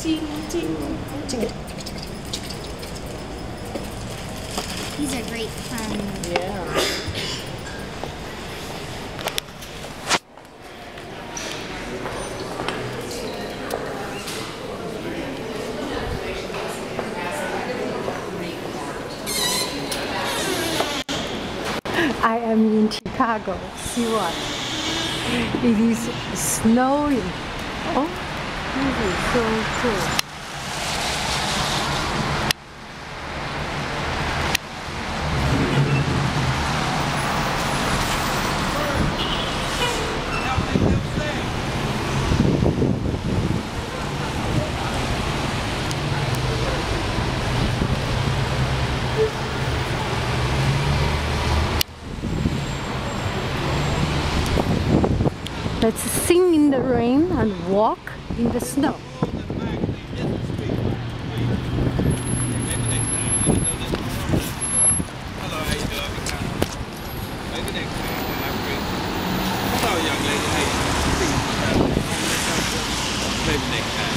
These are great fun. Yeah. I am in Chicago. See what? It is snowing. Oh, this is so cool. Let's sing in the rain and walk in the snow. Hello, how you doing? Maybe next time. Hello, young lady. How you doing? Maybe next time.